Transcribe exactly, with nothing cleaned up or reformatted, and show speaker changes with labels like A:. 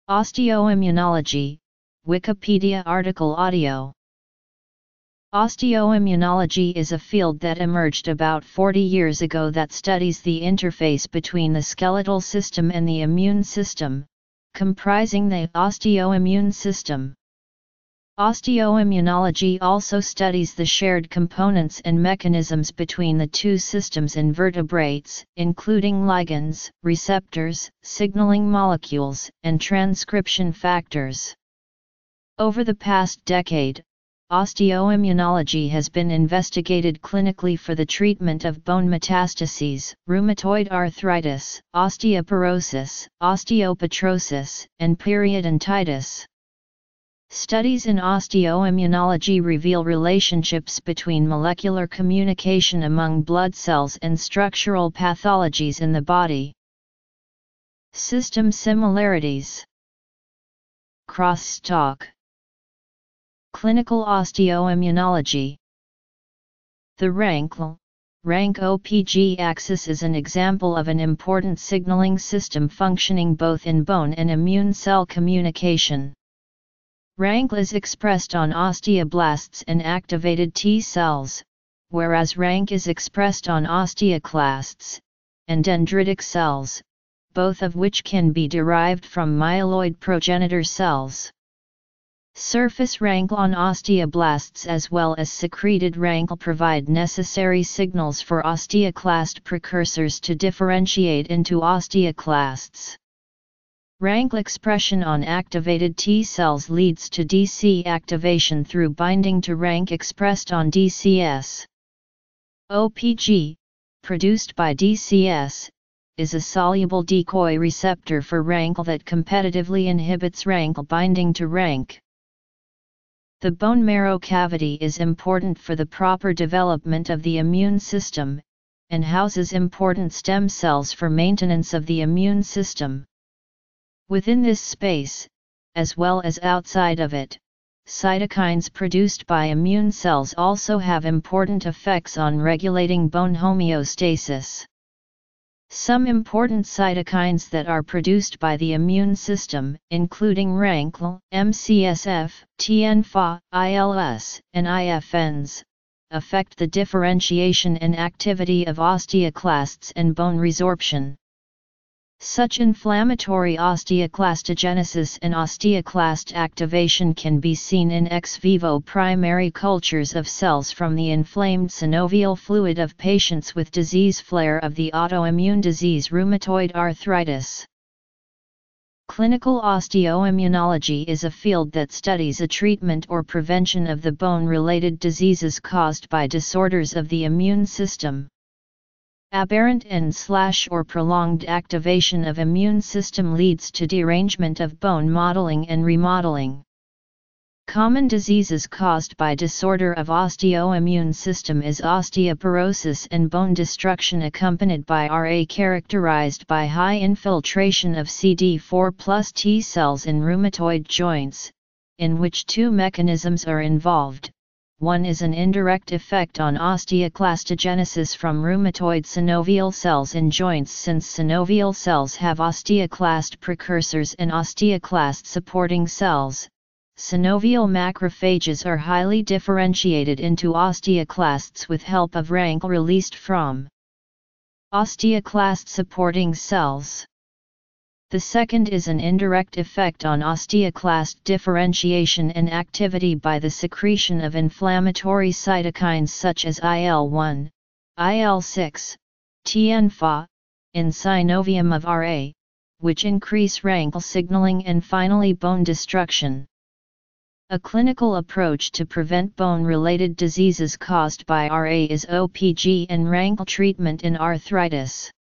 A: Osteoimmunology, Wikipedia article audio. Osteoimmunology is a field that emerged about forty years ago that studies the interface between the skeletal system and the immune system, comprising the osteoimmune system. Osteoimmunology also studies the shared components and mechanisms between the two systems in vertebrates, including ligands, receptors, signaling molecules, and transcription factors. Over the past decade, osteoimmunology has been investigated clinically for the treatment of bone metastases, rheumatoid arthritis, osteoporosis, osteopetrosis, and periodontitis. Studies in osteoimmunology reveal relationships between molecular communication among blood cells and structural pathologies in the body. System similarities. Crosstalk. Clinical osteoimmunology. The RANKL, RANK-O P G axis is an example of an important signaling system functioning both in bone and immune cell communication. RANKL is expressed on osteoblasts and activated T cells, whereas RANK is expressed on osteoclasts and dendritic cells, both of which can be derived from myeloid progenitor cells. Surface RANKL on osteoblasts as well as secreted RANKL provide necessary signals for osteoclast precursors to differentiate into osteoclasts. RANKL expression on activated T cells leads to D C activation through binding to RANK expressed on D C S. O P G, produced by D C S, is a soluble decoy receptor for RANKL that competitively inhibits RANKL binding to RANK. The bone marrow cavity is important for the proper development of the immune system, and houses important stem cells for maintenance of the immune system. Within this space, as well as outside of it, cytokines produced by immune cells also have important effects on regulating bone homeostasis. Some important cytokines that are produced by the immune system, including RANKL, M C S F, T N F A, I L S, and I F Ns, affect the differentiation and activity of osteoclasts and bone resorption. Such inflammatory osteoclastogenesis and osteoclast activation can be seen in ex vivo primary cultures of cells from the inflamed synovial fluid of patients with disease flare of the autoimmune disease rheumatoid arthritis. Clinical osteoimmunology is a field that studies a treatment or prevention of the bone-related diseases caused by disorders of the immune system. Aberrant and/or prolonged activation of immune system leads to derangement of bone modeling and remodeling. Common diseases caused by disorder of osteoimmune system is osteoporosis and bone destruction accompanied by R A characterized by high infiltration of C D four plus T cells in rheumatoid joints, in which two mechanisms are involved. One is an indirect effect on osteoclastogenesis from rheumatoid synovial cells in joints since synovial cells have osteoclast precursors and osteoclast supporting cells. Synovial macrophages are highly differentiated into osteoclasts with help of RANKL released from osteoclast supporting cells. The second is an indirect effect on osteoclast differentiation and activity by the secretion of inflammatory cytokines such as I L one, I L six, T N F A, in synovium of R A, which increase RANKL signaling and finally bone destruction. A clinical approach to prevent bone-related diseases caused by R A is O P G and RANKL treatment in arthritis.